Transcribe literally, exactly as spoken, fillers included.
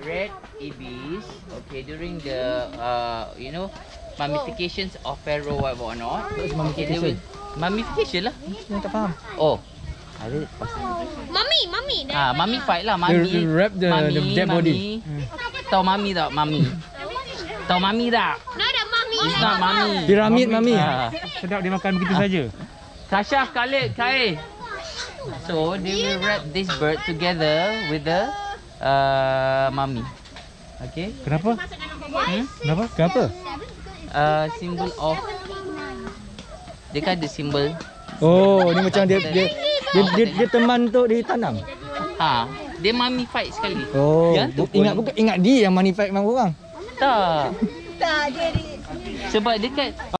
Red Ibis. Okay, during the uh, you know, mummifications of pharaoh or whatnot. Okay, they will mummification lah. Saya tak faham. Oh, ada pasal. Mummy, mummy. Ah, mummified lah, mummy. They wrap the, mummy, the dead body. Mummy. Tahu mummy tak? Mummy. Tahu mummy tak? No, the mummy. It's not mummy. Piramid mummy. Ah. Sedap dia makan begitu saja. Tasha, Khalid, Kai. So they will wrap this bird together with the uh, mummy. Okay. Kenapa? Hmm? Kenapa? Kenapa? Uh, symbol of. Dia kan ada simbol. Oh, ni macam dia dia dia, dia, dia teman untuk ditanam. Ha, dia mummified sekali. Oh, Yang tu ingat pun- bukan ingat dia yang manifest orang. Tak. Tak, dia Sebab dia kan